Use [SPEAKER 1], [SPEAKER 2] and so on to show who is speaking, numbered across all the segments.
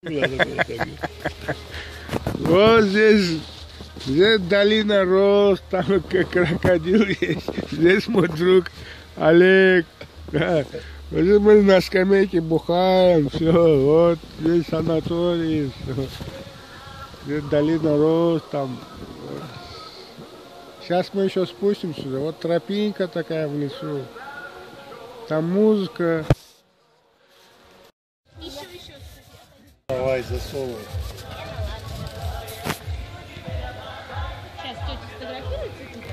[SPEAKER 1] Вот здесь долина роз, там крокодил есть. Здесь мой друг Олег. Да. Вот здесь мы на скамейке бухаем, все. Вот здесь санаторий, все. Здесь долина роз, там. Сейчас мы еще спустимся сюда. Вот тропинка такая в лесу. Там музыка.
[SPEAKER 2] Давай, засовывай.
[SPEAKER 3] Сейчас тетя сфотографируется тут.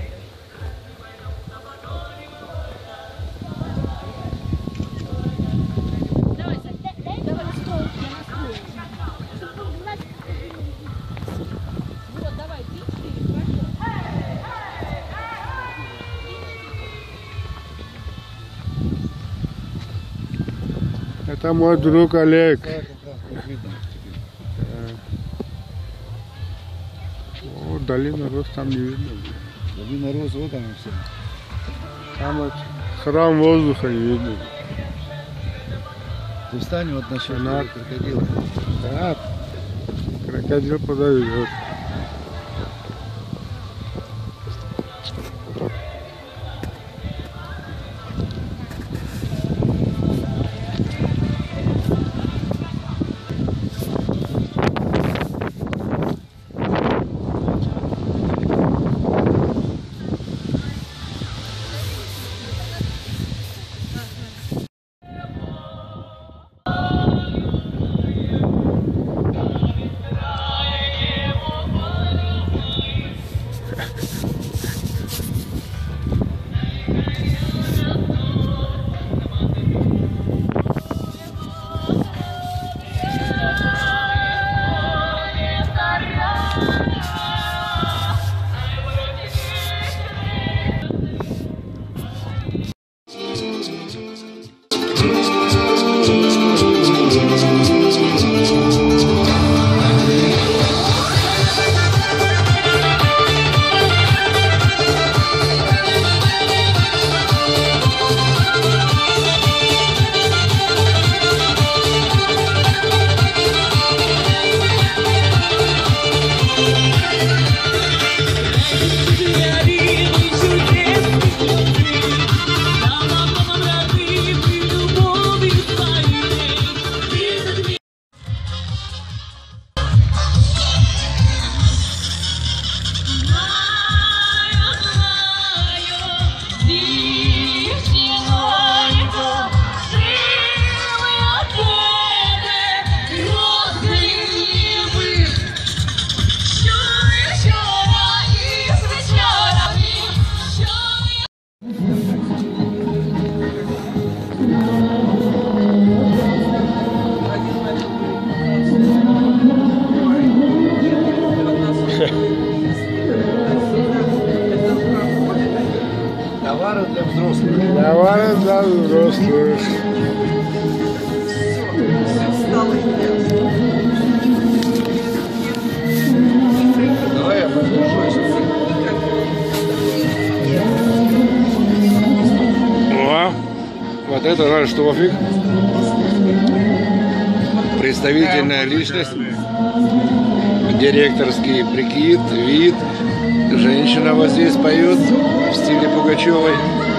[SPEAKER 3] Давай, Сань, давай, стой, я настрою. Вот, давай, пички,
[SPEAKER 1] Это мой друг Олег. О, долина роз там не видно.
[SPEAKER 2] Долина роз, вот она все.
[SPEAKER 1] Там вот храм воздуха не видно.
[SPEAKER 2] Ты встань вот насчет крокодила.
[SPEAKER 1] Да, крокодил подойдет.
[SPEAKER 2] Товары для взрослых.
[SPEAKER 1] Товары для взрослых.
[SPEAKER 2] Давай я подержусь.
[SPEAKER 1] О, вот это наш Штофик. Представительная личность. Директорский прикид, вид. Женщина вот здесь поет в стиле Пугачевой.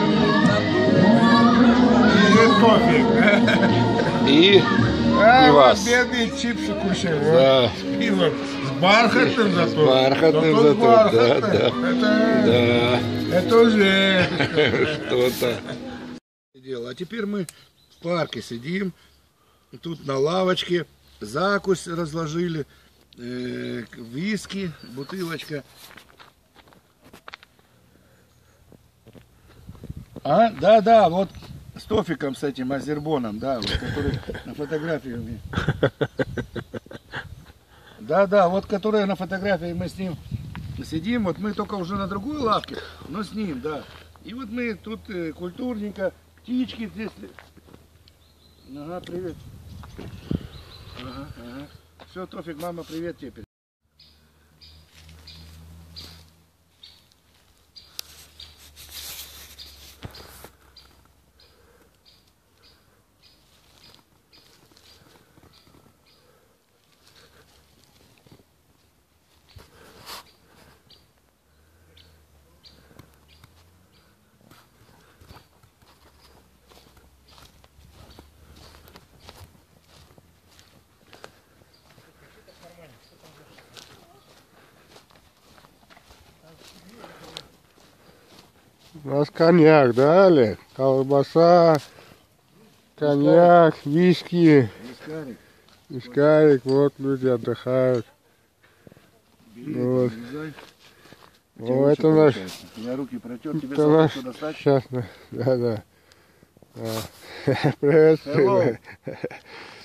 [SPEAKER 1] И вас.
[SPEAKER 4] Бедные чипсы кушаем.
[SPEAKER 1] Да.
[SPEAKER 4] С пивом. С бархатным зато.
[SPEAKER 1] С бархатным
[SPEAKER 4] Зато с
[SPEAKER 1] зато. Да,
[SPEAKER 4] бархатным.
[SPEAKER 1] да. Да.
[SPEAKER 4] Это уже.
[SPEAKER 1] Что-то.
[SPEAKER 2] А теперь мы в парке сидим. Тут на лавочке. Закусь разложили. Виски, бутылочка. А, да, вот с Тофиком, с этим Азербоном, да, вот, который на фотографии у меня. Да, вот которая на фотографии мы с ним сидим, вот мы только уже на другой лавке, но с ним, да. И вот мы тут культурненько, птички здесь. Ага, привет. Ага. Все, Тофик, мама, привет тебе.
[SPEAKER 1] У нас коньяк, да, Олег? Колбаса, коньяк, виски,
[SPEAKER 2] Вискарик.
[SPEAKER 1] вискарик. Вот люди отдыхают.
[SPEAKER 2] Бери,
[SPEAKER 1] Вот.
[SPEAKER 2] нарезай. У
[SPEAKER 1] О,
[SPEAKER 2] тебя лучше
[SPEAKER 1] это наш-
[SPEAKER 2] получается. Я руки протер, тебе
[SPEAKER 1] Это наш...
[SPEAKER 2] салфетку достать?
[SPEAKER 1] Сейчас, да. Привет.
[SPEAKER 2] Hello.